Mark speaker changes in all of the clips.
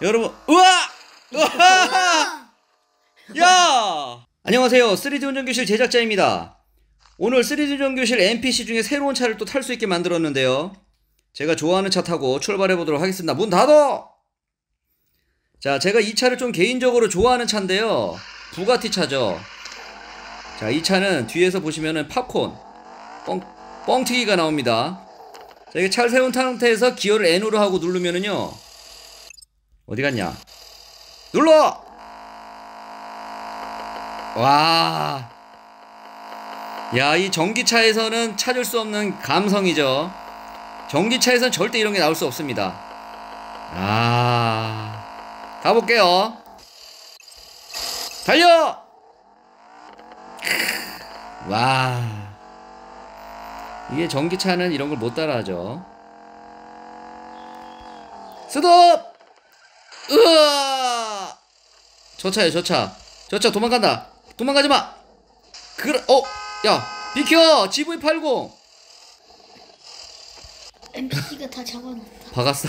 Speaker 1: 여러분, 우와! 우와! 야! 안녕하세요. 3D 운전교실 제작자입니다. 오늘 3D 운전교실 NPC 중에 새로운 차를 또 탈 수 있게 만들었는데요. 제가 좋아하는 차 타고 출발해 보도록 하겠습니다. 문 닫어! 자, 제가 이 차를 좀 개인적으로 좋아하는 차인데요. 부가티 차죠. 자, 이 차는 뒤에서 보시면은 팝콘, 뻥튀기가 나옵니다. 자, 이게 차를 세운 상태에서 기어를 N으로 하고 누르면은요. 어디 갔냐? 눌러! 와. 야, 이 전기차에서는 찾을 수 없는 감성이죠. 전기차에서는 절대 이런 게 나올 수 없습니다. 아. 가볼게요. 달려! 와. 이게 전기차는 이런 걸 못 따라하죠. 스톱! 으아! 저 차예요, 저 차. 저 차 도망간다. 도망가지 마. 야, 비켜. GV80.
Speaker 2: NPC가 다 잡아놨다.
Speaker 1: 박았어.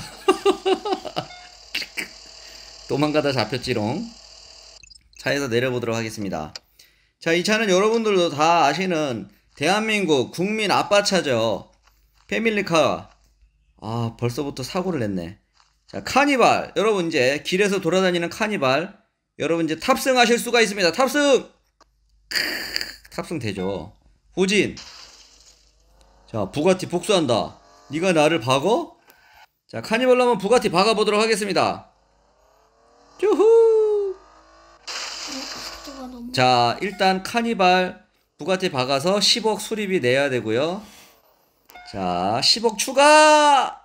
Speaker 1: 도망가다 잡혔지롱. 차에서 내려보도록 하겠습니다. 자, 이 차는 여러분들도 다 아시는 대한민국 국민 아빠차죠. 패밀리카. 아, 벌써부터 사고를 냈네. 자, 카니발. 여러분 이제 길에서 돌아다니는 카니발. 여러분 이제 탑승하실 수가 있습니다. 탑승! 탑승 되죠. 후진. 자, 부가티 복수한다. 네가 나를 박어? 자, 카니발로 한번 부가티 박아보도록 하겠습니다. 쭈후! 자, 일단 카니발 부가티 박아서 10억 수리비 내야 되고요. 자, 10억 추가!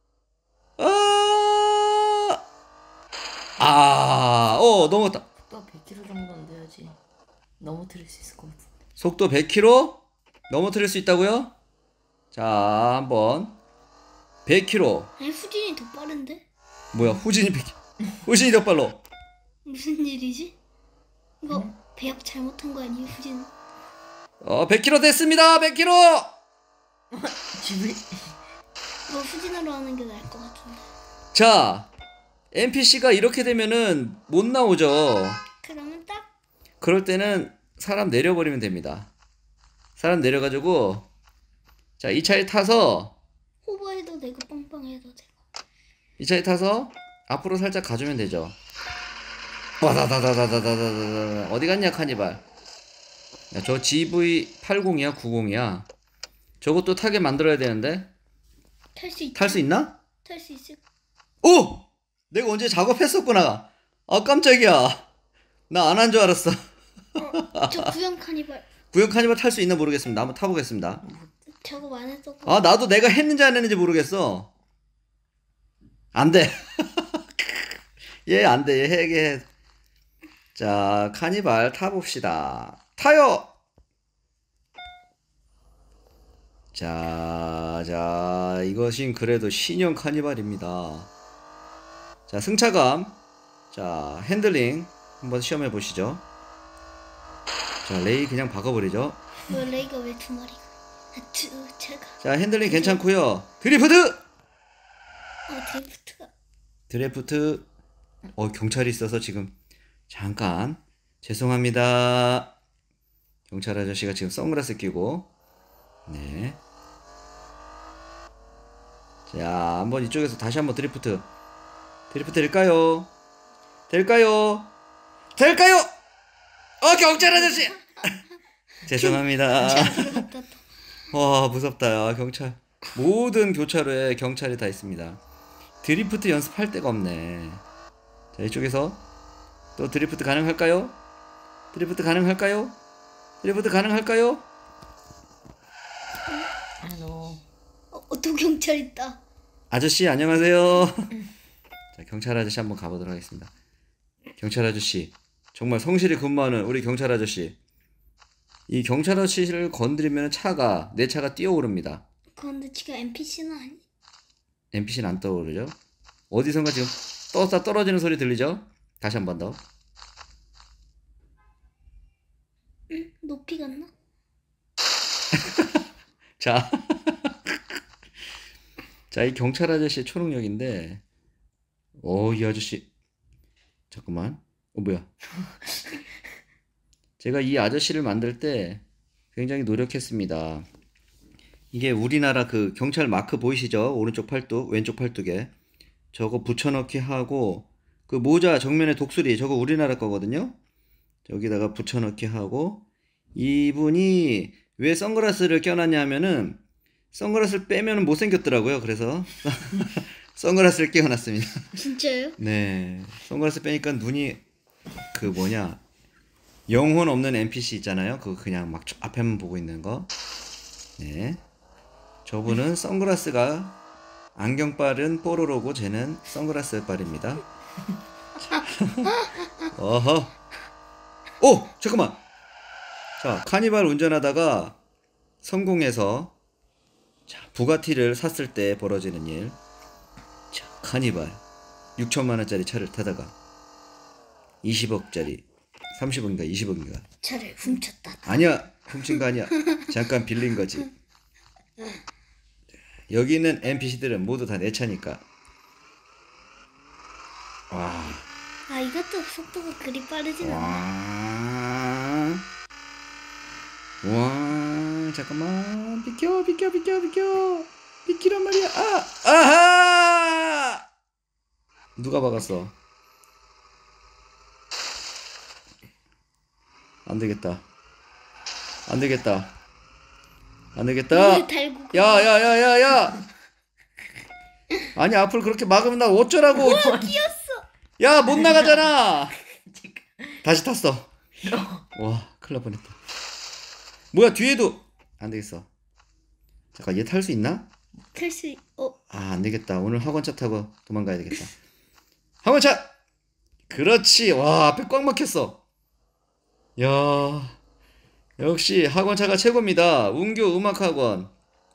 Speaker 1: 넘었다.
Speaker 2: 속도 100km 정도는 돼야지 넘어뜨릴 수 있을 것 같은데.
Speaker 1: 속도 100km? 넘어뜨릴 수 있다고요? 자, 한번 100km.
Speaker 2: 아니, 후진이 더 빠른데?
Speaker 1: 뭐야, 후진이 100km. 후진이 더 빨라.
Speaker 2: 무슨 일이지? 이거 배역 잘못한 거 아니에요, 후진?
Speaker 1: 100km 됐습니다. 100km.
Speaker 2: GV. 이거 후진으로 하는 게 나을 것 같은데.
Speaker 1: 자, NPC가 이렇게 되면은 못 나오죠.
Speaker 2: 그러면 딱
Speaker 1: 그럴 때는 사람 내려버리면 됩니다. 사람 내려가지고, 자, 이 차에 타서,
Speaker 2: 호버해도 되고 빵빵해도 되고.
Speaker 1: 이 차에 타서 앞으로 살짝 가주면 되죠. 와다다다다다다다다. 어디 갔냐, 카니발. 야, 저 GV80이야, 90이야. 저것도 타게 만들어야 되는데.
Speaker 2: 탈 수 있다.
Speaker 1: 탈 수 있나?
Speaker 2: 탈 수 있을.
Speaker 1: 오! 내가 언제 작업했었구나. 아, 깜짝이야. 나 안 한 줄 알았어.
Speaker 2: 저 구형 카니발.
Speaker 1: 구형 카니발 탈 수 있나 모르겠습니다. 한번 타보겠습니다.
Speaker 2: 작업 안 했어.
Speaker 1: 아, 나도 내가 했는지 안 했는지 모르겠어. 안 돼. 얘 안 돼. 얘 해게. 자, 카니발 타봅시다. 타요! 자, 이것인 그래도 신형 카니발입니다. 자, 승차감. 자, 핸들링 한번 시험해 보시죠. 자, 레이 그냥 박아버리죠.
Speaker 2: 왜 레이가 왜 두 마리가? 차가.
Speaker 1: 자, 핸들링 괜찮고요. 드리프트!
Speaker 2: 드리프트가.
Speaker 1: 드래프트. 경찰이 있어서 지금 잠깐 죄송합니다. 경찰 아저씨가 지금 선글라스 끼고. 네. 자, 한번 이쪽에서 다시 한번 드리프트 될까요? 될까요? 경찰 아저씨! 죄송합니다. 와, 무섭다. 야, 경찰. 모든 교차로에 경찰이 다 있습니다. 드리프트 연습할 데가 없네. 자, 이쪽에서 또 드리프트 가능할까요?
Speaker 2: 또 경찰 있다.
Speaker 1: 아저씨, 안녕하세요. 자, 경찰 아저씨 한번 가보도록 하겠습니다. 경찰 아저씨, 정말 성실히 근무하는 우리 경찰 아저씨. 이 경찰 아저씨를 건드리면 내 차가 뛰어오릅니다.
Speaker 2: 그런데 지금 NPC는 아니.
Speaker 1: NPC는 안 떠오르죠? 어디선가 지금 떨어지는 소리 들리죠? 다시 한 번 더.
Speaker 2: 높이 갔나?
Speaker 1: 자. 자, 이 경찰 아저씨의 초능력인데, 이 아저씨 잠깐만. 뭐야? 제가 이 아저씨를 만들 때 굉장히 노력했습니다. 이게 우리나라 그 경찰 마크 보이시죠? 오른쪽 팔뚝, 왼쪽 팔뚝에 저거 붙여넣기 하고 그 모자 정면에 독수리 저거 우리나라 거거든요. 저기다가 붙여넣기 하고 이분이 왜 선글라스를 껴놨냐면은 선글라스를 빼면 못생겼더라고요. 그래서 선글라스를 끼워놨습니다.
Speaker 2: 진짜요?
Speaker 1: 네, 선글라스 빼니까 눈이 그 뭐냐 영혼 없는 NPC 있잖아요. 그거 그냥 막 앞에만 보고 있는 거. 네, 저분은 선글라스가 안경빨은 뽀로로고 쟤는 선글라스 빨입니다. 어허. 오! 잠깐만. 자, 카니발 운전하다가 성공해서 자, 부가티를 샀을 때 벌어지는 일. 자, 카니발 6천만 원짜리 차를 타다가 20억짜리 30억인가 20억인가
Speaker 2: 차를 훔쳤다.
Speaker 1: 아니야, 훔친 거 아니야. 잠깐 빌린 거지. 여기 있는 NPC들은 모두 다 내 차니까. 와.
Speaker 2: 아, 이것도 속도가 그리 빠르진 않아.
Speaker 1: 와. 와, 잠깐만. 비켜. 비키란 말이야. 아! 아하! 누가 박았어? 안 되겠다.
Speaker 2: 왜 달고
Speaker 1: 야. 아니, 앞을 그렇게 막으면 나 어쩌라고.
Speaker 2: 끼었어.
Speaker 1: 야, 못 나가잖아. 다시 탔어. 와, 큰일 날 뻔했다. 뭐야, 뒤에도. 안 되겠어. 잠깐, 얘 탈 수 있나? 아, 안 되겠다. 오늘 학원차 타고 도망가야 되겠다. 학원차! 그렇지. 와, 앞에 꽉 막혔어. 야, 역시 학원차가 최고입니다. 운교 음악학원.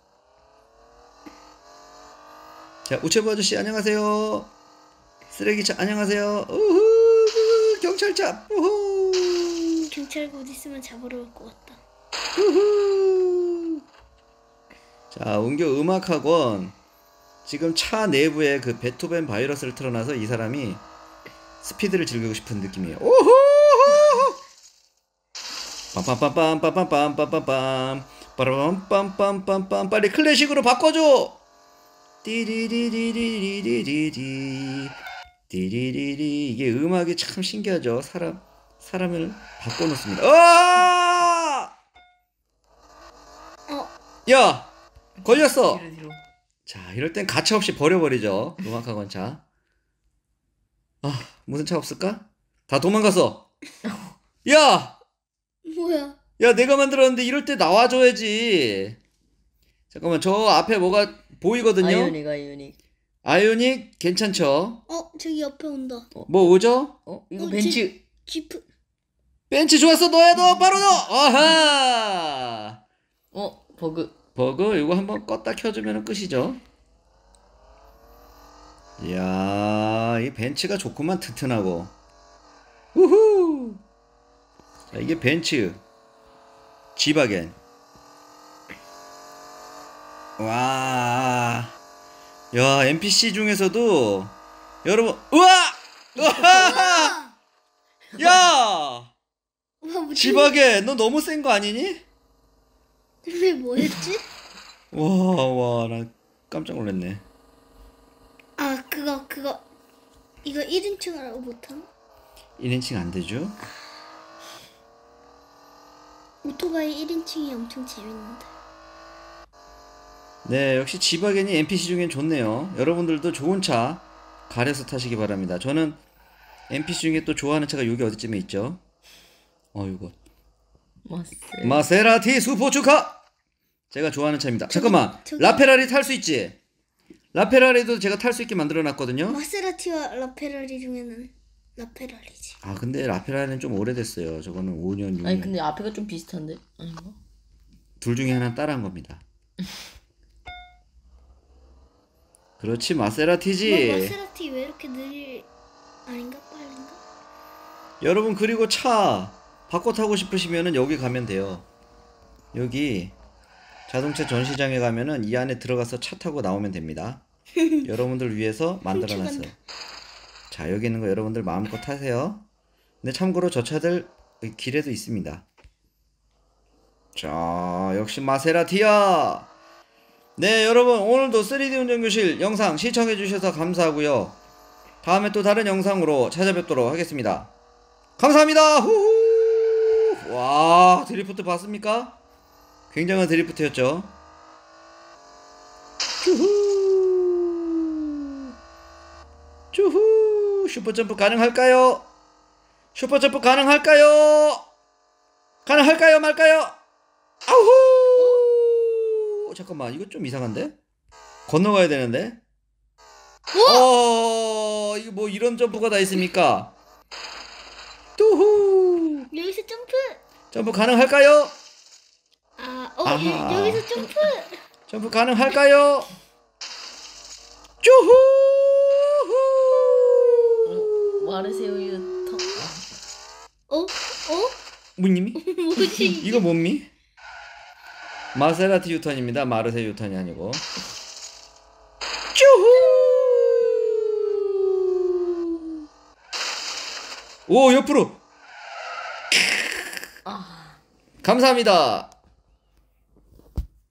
Speaker 1: 자, 우체부 아저씨 안녕하세요. 쓰레기차 안녕하세요. 우후, 경찰차. 우후.
Speaker 2: 경찰 곧 있으면 잡으러 올 것 같다.
Speaker 1: 우후. 자, 운교 음악학원. 지금 차 내부에 그 베토벤 바이러스를 틀어놔서 이 사람이 스피드를 즐기고 싶은 느낌이에요. 우후. 빰빰빰빰빰빰빰빰빰빰 빠라빰빰빰빰빰 빨리 클래식으로 바꿔줘. 띠리리리리리리리리 띠리리리. 이게 음악이 참 신기하죠. 사람을 바꿔놓습니다. 야, 걸렸어.
Speaker 3: 뒤로.
Speaker 1: 자, 이럴 땐 가차없이 버려버리죠. 음악학원 차. 아, 무슨 차 없을까? 다 도망갔어. 야,
Speaker 2: 뭐야?
Speaker 1: 내가 만들었는데 이럴 때 나와줘야지. 잠깐만, 저 앞에 뭐가 보이거든요. 아이오닉 괜찮죠?
Speaker 2: 저기 옆에 온다.
Speaker 1: 뭐 오죠?
Speaker 3: 이거 벤츠.
Speaker 2: 지프.
Speaker 1: 벤츠 좋았어. 너야, 너 바로 너. 아하.
Speaker 3: 버그.
Speaker 1: 이거 한번 껐다 켜주면 끝이죠. 이야, 이 벤츠가 좋구만. 튼튼하고. 우후. 자, 이게 벤츠 지바겐. 와. 야, NPC 중에서도 여러분, 우와! 야! 지바겐, 너 너무 센 거 아니니?
Speaker 2: 근데 뭐였지?
Speaker 1: 와, 나 깜짝 놀랐네.
Speaker 2: 아, 그거 이거 1인칭으로 못함?
Speaker 1: 1인칭 안 되죠?
Speaker 2: 오토바이 1인칭이 엄청 재밌는데.
Speaker 1: 네, 역시 지바겐이 NPC 중엔 좋네요. 여러분들도 좋은 차 가려서 타시기 바랍니다. 저는 NPC 중에 또 좋아하는 차가 여기 어디쯤에 있죠? 이거 마세라티 스포츠카! 제가 좋아하는 차입니다. 잠깐만, 라페라리 탈 수 있지? 라페라리도 제가 탈 수 있게 만들어 놨거든요.
Speaker 2: 마세라티와 라페라리 중에는 라페라리지.
Speaker 1: 아, 근데 라페라리는 좀 오래됐어요. 저거는 5년, 6년.
Speaker 3: 아니 근데 앞에가 좀 비슷한데 아닌가?
Speaker 1: 둘 중에 하나는 따라한 겁니다. 그렇지, 마세라티지.
Speaker 2: 마세라티 왜 이렇게 느릴 아닌가 빠른가?
Speaker 1: 여러분, 그리고 차 바꿔 타고 싶으시면은 여기 가면 돼요. 여기 자동차 전시장에 가면은 이 안에 들어가서 차 타고 나오면 됩니다. 여러분들 위해서 만들어 놨어요. 자, 여기 있는 거 여러분들 마음껏 타세요. 근데 참고로 저 차들 길에도 있습니다. 자, 역시 마세라티야. 네, 여러분 오늘도 3D 운전교실 영상 시청해주셔서 감사하고요. 다음에 또 다른 영상으로 찾아뵙도록 하겠습니다. 감사합니다. 후후. 와, 드리프트 봤습니까? 굉장한 드리프트였죠. 쭈후. 쭈후. 슈퍼점프 가능할까요? 슈퍼점프 가능할까요? 가능할까요 말까요? 아우. 잠깐만, 이거 좀 이상한데? 건너가야 되는데? 이거 뭐 이런 점프가 다 있습니까? 뚜후.
Speaker 2: 여기서 점프.
Speaker 1: 점프 가능할까요?
Speaker 2: 아하. 여기서 점프.
Speaker 1: 점프 가능할까요? 쭈후.
Speaker 3: 마르세유 유턴.
Speaker 1: 뭐님이?
Speaker 2: 뭐지?
Speaker 1: 이거 뭡니? 마세라티 유턴입니다. 마르세 유턴이 아니고. 쭈후. 오, 옆으로. 감사합니다.